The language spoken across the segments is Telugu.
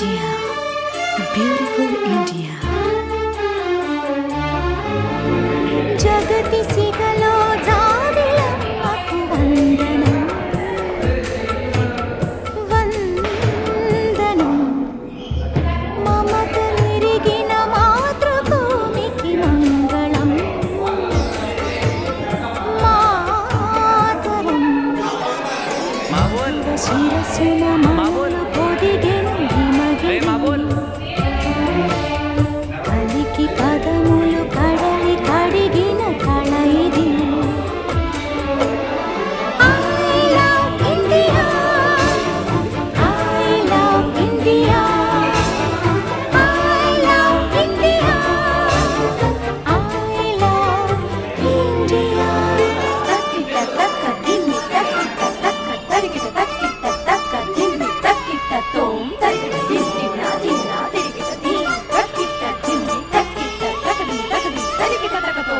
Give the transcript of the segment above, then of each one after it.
India, beautiful India. जगति सिगलो जादिलम्मकु वंदनम वंदनम ममत निरिगिन मातृभूमिकी मंगलम मातरम शिरसुन ममोलु पोदिगेनु हिमगिरि కలికి పదములు కడలి కడిగిన కళ ఇది. I love India, I love India, I love India, I love India. తక్కిట తక్క తిమ్మి తక్కిట తక్క తరికిట తక్కిట తక్క తిమ్మి తక్కిట తోం తరికిట తిమ్మిన తిన్న తిరికిట తీ తక్కిట తిమ్మి తక్కిట తకది తకది తరికిట తకతో.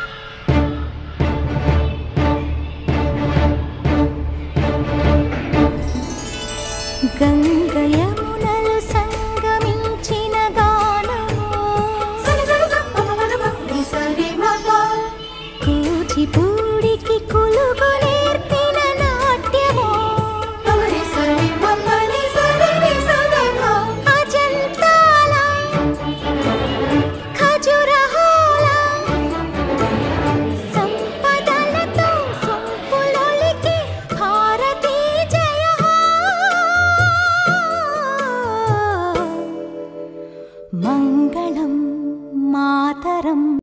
గంగ యమునలు సంగమించిన గానము కూచిపూడికి కులుగు నేర్పిన నాట్యము అజంతాల ఖజురహోల సంపదలతో సొంపులొలికి భారతీ జయ మంగళం మాతరం.